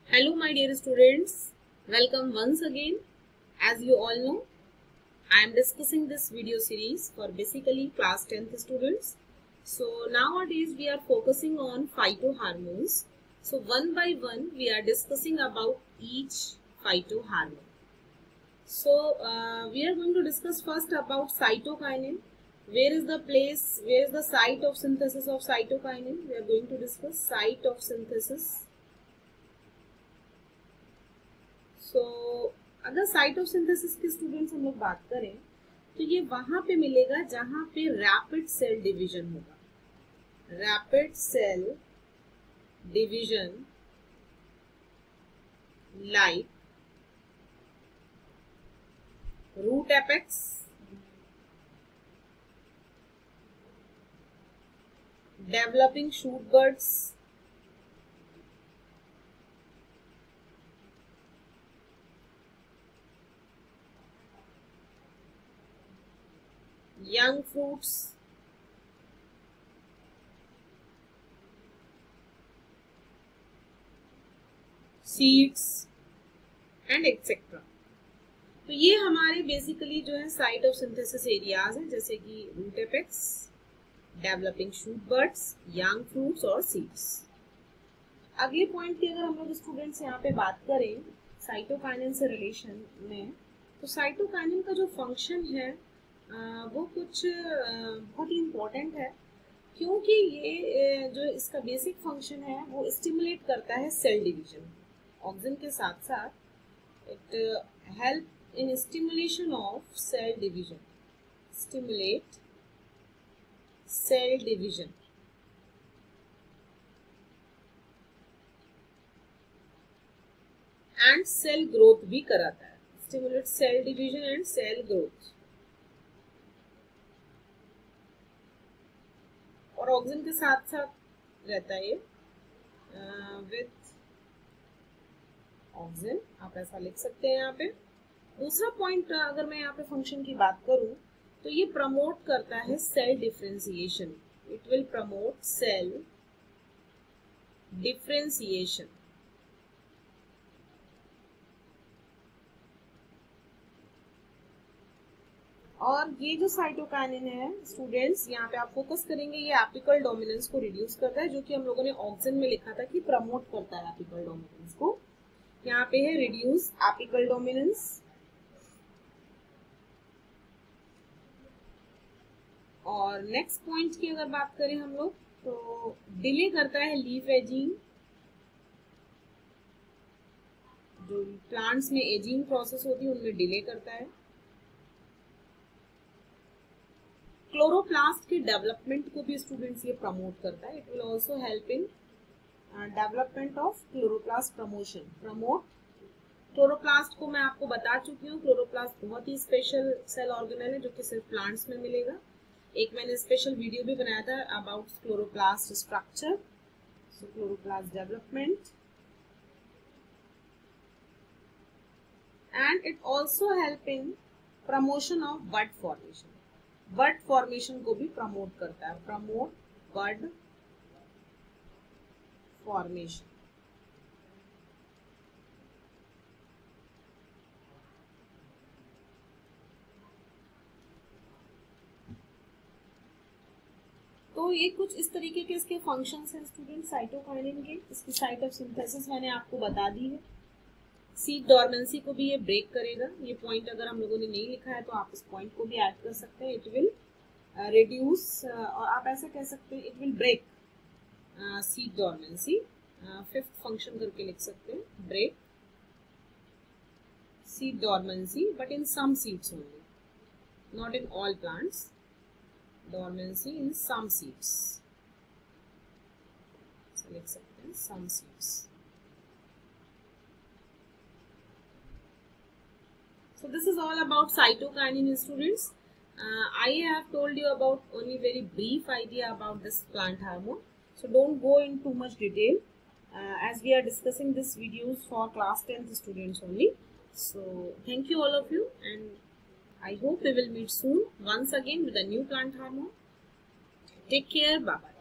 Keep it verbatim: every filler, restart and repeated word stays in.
Hello my dear students, welcome once again. As you all know, I am discussing this video series for basically class tenth students. So nowadays we are focusing on phytohormones. So one by one we are discussing about each phytohormone. So uh, we are going to discuss first about cytokinin. Where is the place, where is the site of synthesis of cytokinin? We are going to discuss site of synthesis. So so, अगर site of synthesis के students हम लोग बात करें तो ये वहां पे मिलेगा जहां पे रैपिड सेल डिवीजन होगा. Rapid cell division like root apex, developing shoot buds, young fruits, seeds and etcetera. तो ये हमारे बेसिकली जो है साइट ऑफ सिंथेसिस एरियाज हैं, जैसे कि root apex, developing shoot buds, young fruits और सीड्स. अगले पॉइंट की अगर हम लोग स्टूडेंट्स यहाँ पे बात करें साइटोकाइनिन से रिलेशन में, तो साइटोकाइनिन का जो फंक्शन है आ, वो कुछ आ, बहुत ही इम्पोर्टेंट है, क्योंकि ये जो इसका बेसिक फंक्शन है वो स्टिमुलेट करता है सेल डिवीजन. ऑक्सीजन के साथ साथ it help in stimulation of cell division, stimulate cell division. And cell growth भी कराता है, stimulate cell division and cell growth. और ऑक्सीजन के साथ साथ रहता है ये विथ ऑक्सीजन, आप ऐसा लिख सकते हैं यहाँ पे. दूसरा पॉइंट अगर मैं यहाँ पे फंक्शन की बात करूं तो ये प्रमोट करता है cell differentiation. It will promote cell differentiation. और ये जो साइटोकाइनिन है स्टूडेंट्स, यहाँ पे आप फोकस करेंगे, ये एपिकल डोमिनेंस को रिड्यूस करता है, जो कि हम लोगों ने ऑक्सीजन में लिखा था कि प्रमोट करता है एपिकल डोमिनेंस को. यहाँ पे है रिड्यूस एपिकल डोमिनेंस. और नेक्स्ट पॉइंट की अगर बात करें हम लोग तो डिले करता है लीफ एजिंग. जो प्लांट्स में एजिंग प्रोसेस होती है उनमें डिले करता है. क्लोरोप्लास्ट के डेवलपमेंट को भी स्टूडेंट्स ये प्रमोट करता है. It will also help in development of chloroplast promotion. Promote chloroplast को मैं आपको बता चुकी हूँ, क्लोरोप्लास्ट बहुत ही स्पेशल सेल ऑर्गेनेल है जो कि सिर्फ प्लांट्स में मिलेगा. एक मैंने स्पेशल वीडियो भी बनाया था about chloroplast structure. So chloroplast development and it also help in promotion of bud formation. Bud formation को भी प्रमोट करता है. Promote bud formation. तो ये कुछ इस तरीके के इसके फंक्शंस हैं स्टूडेंट साइटोकाइनिन के. इसकी साइट ऑफ सिंथेसिस मैंने आपको बता दी है. सीड डॉर्मेंसी को भी ये ब्रेक करेगा. ये पॉइंट अगर हम लोगों ने नहीं लिखा है तो आप इस पॉइंट को भी ऐड कर सकते हैं. इट विल रिड्यूस, और आप ऐसा कह सकते हैं it will break seed dormancy. Fifth function करके लिख सकते हैं, break seed dormancy, but in some seeds only, not in all plants. Dormancy in some seeds लिख सकते हैं, some seeds. So this is all about cytokinin students. Uh, I have told you about only very brief idea about this plant hormone. So don't go in too much detail uh, as we are discussing this videos for class tenth students only. So thank you all of you, and I hope we will meet soon once again with a new plant hormone. Take care. Bye bye.